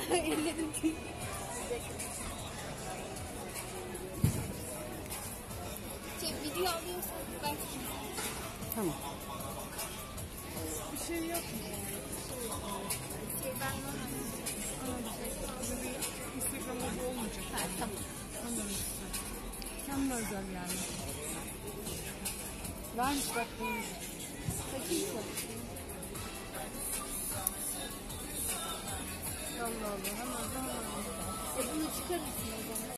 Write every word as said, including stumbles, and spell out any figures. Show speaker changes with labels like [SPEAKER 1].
[SPEAKER 1] Ellerim tüy. Şey, video alıyorsan ben çekeyim.
[SPEAKER 2] Tamam.
[SPEAKER 3] Bir şey yok mu?
[SPEAKER 1] Şey, ben normalde
[SPEAKER 3] Instagram'da bu olmayacak.
[SPEAKER 1] Ha, tamam.
[SPEAKER 3] Anladım işte. Kendine özel yani. Varmış bak bu.
[SPEAKER 1] Bakayım mı?
[SPEAKER 3] Allah Allah. Hemen hemen.
[SPEAKER 1] E bunu çıkarırsın o zaman.